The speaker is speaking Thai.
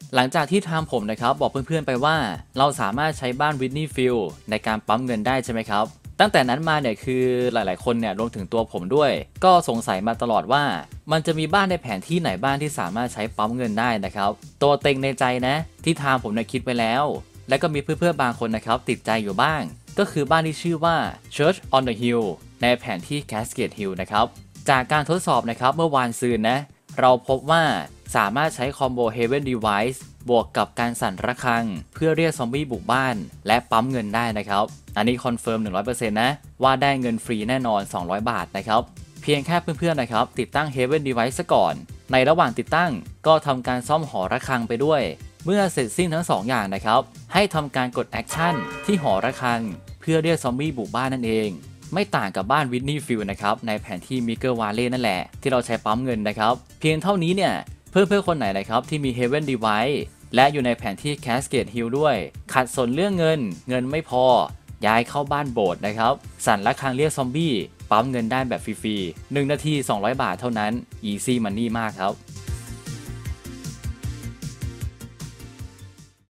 หลังจากที่ทางผมนะครับบอกเพื่อนๆไปว่าเราสามารถใช้บ้านวิทนีย์ฟิลด์ในการปั๊มเงินได้ใช่ไหมครับตั้งแต่นั้นมาเนี่ยคือหลายๆคนเนี่ยรวมถึงตัวผมด้วยก็สงสัยมาตลอดว่ามันจะมีบ้านในแผนที่ไหนบ้างที่สามารถใช้ปั๊มเงินได้นะครับตัวเต็งในใจนะที่ทางผมเนี่ยคิดไปแล้วและก็มีเพื่อนๆบางคนนะครับติดใจอยู่บ้างก็คือบ้านที่ชื่อว่า Church on the Hill ในแผนที่ Cascade Hill นะครับจากการทดสอบนะครับเมื่อวานซืนนะเราพบว่าสามารถใช้คอมโบ Heaven Device บวกกับการสั่นระฆังเพื่อเรียกซอมบี้บุกบ้านและปั๊มเงินได้นะครับอันนี้คอนเฟิร์ม 100% นะว่าได้เงินฟรีแน่นอน 200 บาทนะครับเพียงแค่เพื่อนๆนะครับติดตั้ง Heaven Device ซะก่อนในระหว่างติดตั้งก็ทำการซ่อมหอระฆังไปด้วยเมื่อเสร็จสิ้นทั้ง2 อย่างนะครับให้ทำการกดแอคชั่นที่หอระฆังเพื่อเรียกซอมบี้บุกบ้านนั่นเองไม่ต่างกับบ้านวิทนีย์ฟิลด์นะครับในแผนที่มิเกอร์วาเล่นั่นแหละที่เราใช้ปั๊มเงินนะครับเพียงเท่านี้เนี่ยเพื่อนๆคนไหนนะครับที่มี Heaven Device และอยู่ในแผนที่ Cascade Hill ด้วยขัดสนเรื่องเงินไม่พอย้ายเข้าบ้านโบสถ์นะครับสั่นระฆังเรียกซอมบี้ปั๊มเงินได้แบบฟรีๆ1 นาที 200 บาทเท่านั้น Easy Money มากครับ